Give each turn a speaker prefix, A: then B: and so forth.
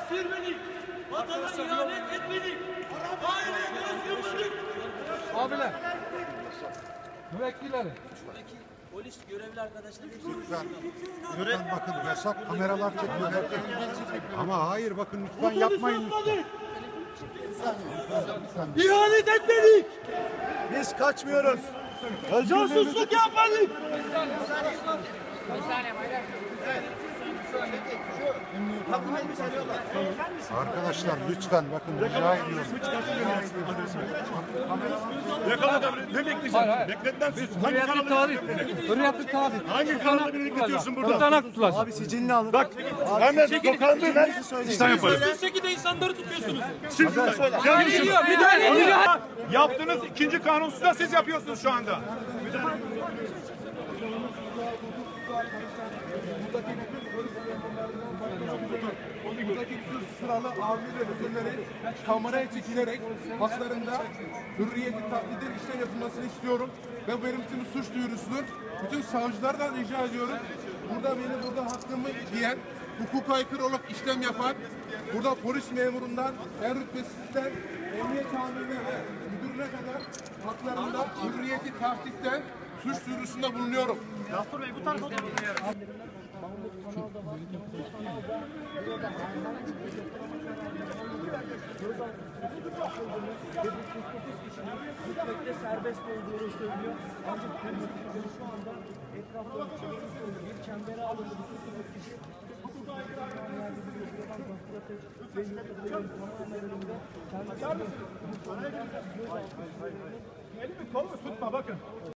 A: sürmedik. Vatana ihanet etmedik. Aile göz yummadık.
B: Abiler, müvekkillerim.
A: Polis görevli arkadaşlar
C: Lütfen bakın hesap kameralar çekiyor. Ama hayır bakın lütfen yapmayın.
A: İhanet etmedik.
C: Biz kaçmıyoruz.
A: Casusluk yapmadık.
C: Arkadaşlar lütfen bakın rica ediyorum.
D: Yakaladım. Ne bekleyeceğim?
B: Hayır.
D: Bekletilen suç.
B: Hürriyetli taahhüt. Hürriyetli taahhüt.
D: Hangi kanalda beni bekletiyorsun burada?
B: Tutanak tutulacak.
C: Abi sicilini alın.
D: Bak hemen dokandığı ben işlem yaparım.
A: Siz şekilde insanları tutuyorsunuz.
D: Siz
B: Müdahale ediyor.
D: yaptığınız ikinci kanunsuz da siz yapıyorsunuz şu anda.
E: Buradaki tüm sıralı amir ve müdürleri kameraya çekilerek haklarında hürriyeti taklidin işlem yapılmasını istiyorum. Ve benim için suç duyurusudur. Bütün savcılardan rica ediyorum. Burada hakkımı diyen, hukuka aykırı olarak işlem yapan, burada polis memurundan, en rütbesizden, emniyet amirine ve müdürüne kadar haklarında hürriyeti taklitten suç duyurusunda bulunuyorum.
A: Serbest olduğunu söylüyor. Ancak polis şu anda etrafta bir çembere alındı.
D: Elimi kolumu tutma bakın.